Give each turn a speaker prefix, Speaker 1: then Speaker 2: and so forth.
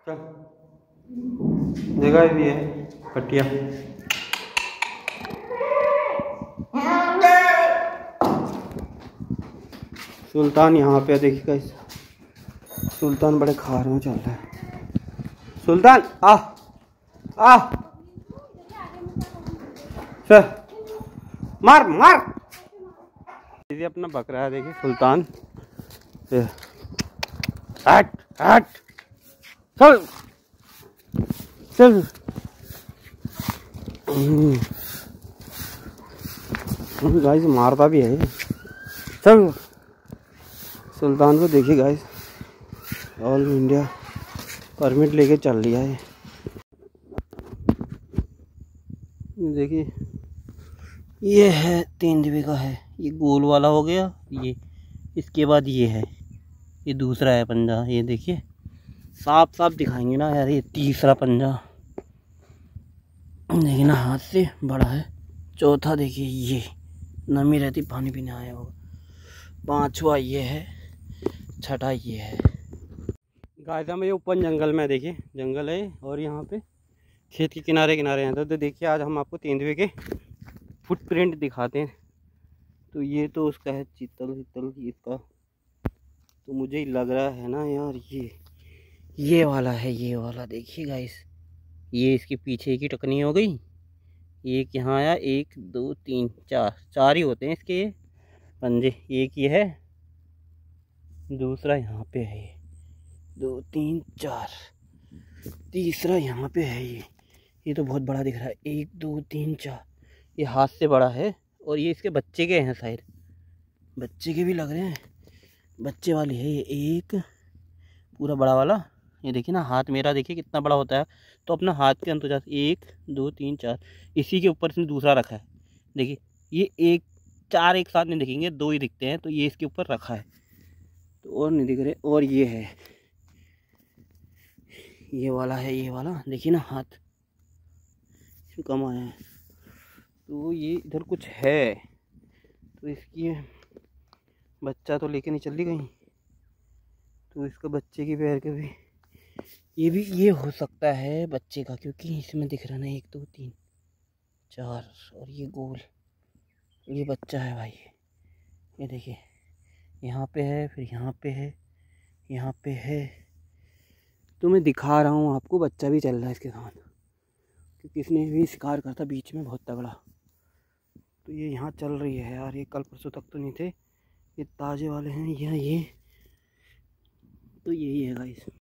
Speaker 1: चल जगह भी है पट्टिया। सुल्तान यहाँ पे देखिएगा, सुल्तान बड़े खार में चल रहा है। सुल्तान आ आ सर मार मार। ये अपना बकरा है, देखिए सुल्तान। हट हट चल चल। गाइस मारता भी है। चल सुल्तान को देखिए गाइस, ऑल इंडिया परमिट लेके चल लिया है। देखिए ये है 3 दीवे का है, ये गोल वाला हो गया ये, इसके बाद ये है, ये दूसरा है पंजा। ये देखिए साफ साफ दिखाएंगे ना यार, ये तीसरा पंजा देखिए ना, हाथ से बड़ा है। चौथा देखिए ये नमी रहती, पानी पीने आया होगा। 5वां ये है, छठा ये है। गाइस हम ये ऊपर जंगल में, देखिए जंगल है और यहाँ पे खेत के किनारे किनारे हैं। तो देखिए आज हम आपको तेंदुए के फुटप्रिंट दिखाते हैं। तो ये तो उसका है चीतल इसका, तो मुझे ही लग रहा है ना यार ये वाला है, ये वाला देखिए गाइस। ये इसके पीछे की टकनी हो गई, एक यहाँ आया, 1 2 3 4 ही होते हैं इसके ये पंजे। एक ये है, दूसरा यहाँ पे है, ये 2 3 4, तीसरा यहाँ पे है। ये तो बहुत बड़ा दिख रहा है, 1 2 3 4, ये हाथ से बड़ा है। और ये इसके बच्चे के हैं शायद, बच्चे के भी लग रहे हैं, बच्चे वाली है ये। एक पूरा बड़ा वाला, ये देखिए ना हाथ मेरा देखिए कितना बड़ा होता है, तो अपना हाथ के अंतर्गत 1 2 3 4, इसी के ऊपर इसने दूसरा रखा है। देखिए ये 1 4 एक साथ नहीं दिखेंगे, 2 ही दिखते हैं, तो ये इसके ऊपर रखा है, तो और नहीं दिख रहे। और ये है, ये वाला है, ये वाला देखिए ना हाथ इसमें कम आया है। तो ये इधर कुछ है, तो इसकी बच्चा तो लेके नहीं चली गई, तो इसका बच्चे की पैर के भी ये हो सकता है बच्चे का, क्योंकि इसमें दिख रहा ना 1 2 3 4, और ये गोल, ये बच्चा है भाई। ये देखिए यहाँ पे है, फिर यहाँ पे है, यहाँ पे है। तो मैं दिखा रहा हूँ आपको, बच्चा भी चल रहा है इसके साथ, क्योंकि इसने भी शिकार करता बीच में बहुत तगड़ा। तो ये यहाँ चल रही है यार, ये कल परसों तक तो नहीं थे, ये ताज़े वाले हैं। ये तो यही है गाइस।